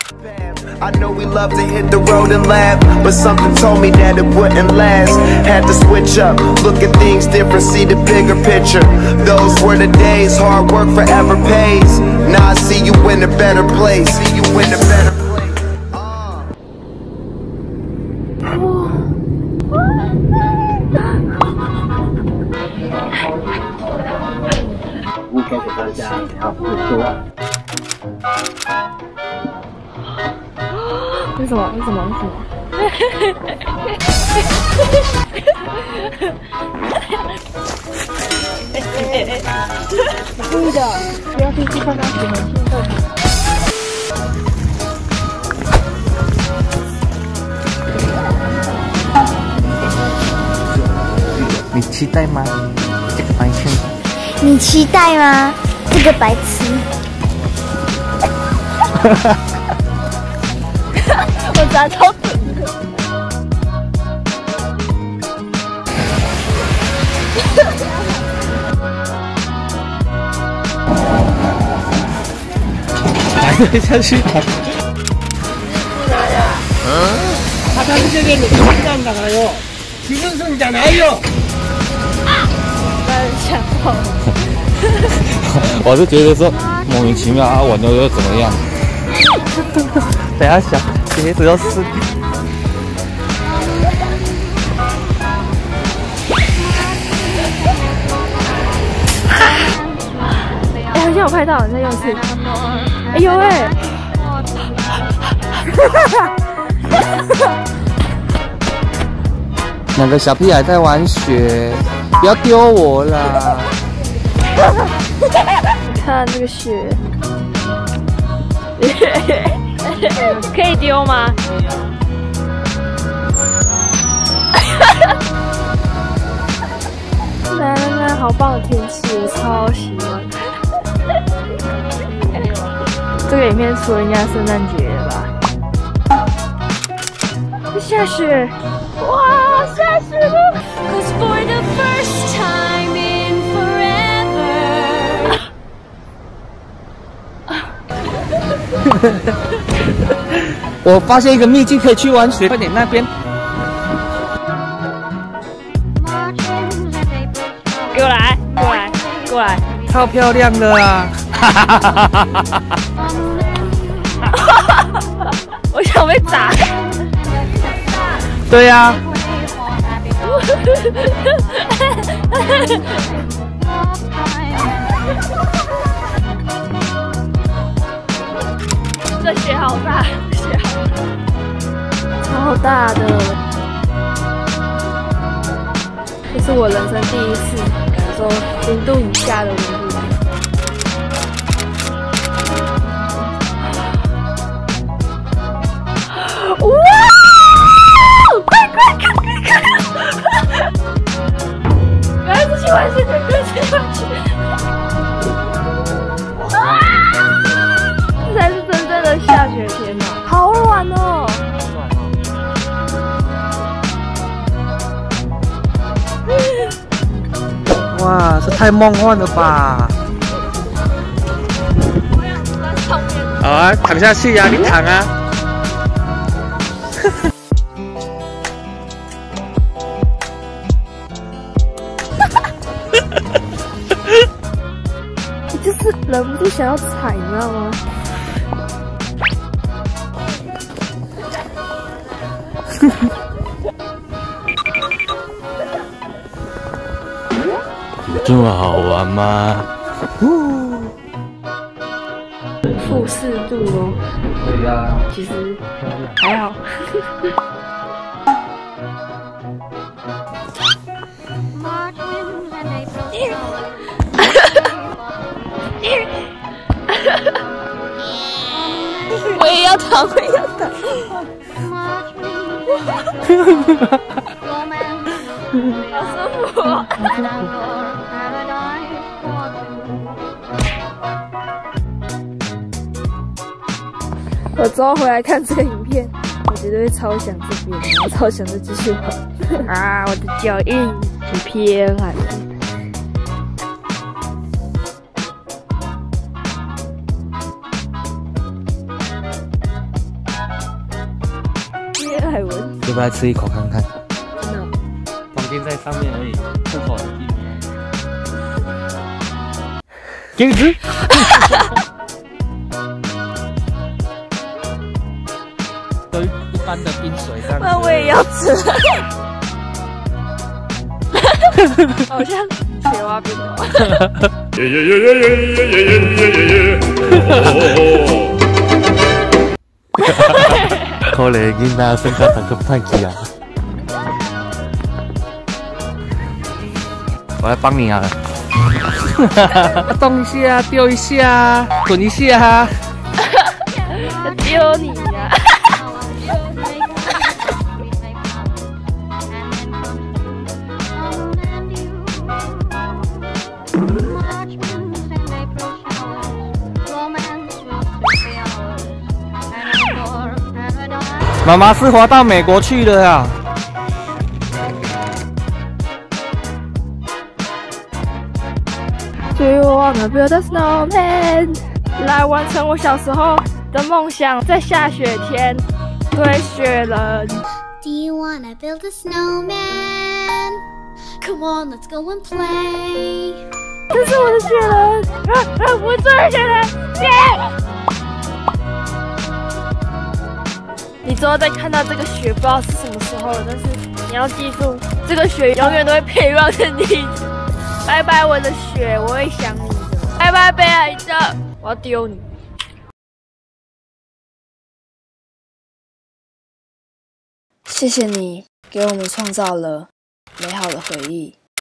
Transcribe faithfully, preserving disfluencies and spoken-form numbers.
I know we love to hit the road and laugh, but something told me that it wouldn't last. Had to switch up, look at things different, see the bigger picture. Those were the days, hard work forever pays. Now I see you in a better place, see you in a better place. Uh. 不告诉大家，然后会说。 为什么？为什么？为什么？故意的，不要去放他喜欢听的。 你期待吗？这个白痴。 你期待吗？这个白痴。我砸超准的。 来下去。 바다지대게는장가가요 지근성잖아요. 我是觉得说莫名其妙啊，我妞又怎么样？等下想鞋子要湿。 哎，好像有拍到，再用一次。哎呦喂！ 两个小屁孩在玩雪，不要丢我啦！ 你看这个雪，可以丢吗？来来来，好棒的天气，我超喜欢。这个影片出了应该圣诞节了吧？下雪，哇，下雪了！ 'Cause for the first time in forever 我发现一个秘境，可以去玩雪，快点那边。 给我来，过来，过来！ 超漂亮的啊！ 我想被砸。 对呀、啊。 这雪好大，雪好大，超大的。这是我人生第一次感受零度以下的温度。哇！快快快快快！赶快出去玩雪，赶快出去玩雪！啊！这才是真正的下雪天嘛，好软哦！ 哇，这太梦幻了吧！好啊，躺下去呀、啊，你躺啊！ 你就是忍不住想要踩，你知道吗？ 这么好玩吗？ 负四度哦。 对呀、啊， 其实还好。我也要躺，我也要躺。好舒服哦。我之后回来看这个影片，我绝对会超想这边，然后超想再继续玩。啊，我的脚印很偏寒。 要不要吃一口看看？ 真的。 旁边在上面而已，这口很硬。给你吃。跟一般的冰水这样。 那我也要吃。好像雪蛙冰哦。耶耶耶耶耶耶耶耶耶耶！ 可能囡仔身高长得太低啊。我来帮你啊！动一下，丢一下，滚一下。 丢你呀！ 妈妈是滑到美国去了呀。 Do you wanna build a snowman？ 来完成我小时候的梦想，在下雪天堆雪人。 Do you wanna build a snowman? Come on, let's go and play. 这是我的雪人，啊啊！我最爱雪人，耶！你之后再看到这个雪，不知道是什么时候了，但是你要记住，这个雪永远都会陪伴着你。拜拜，我的雪，我会想你的。拜拜，北海道，我要丢你。谢谢你给我们创造了美好的回忆。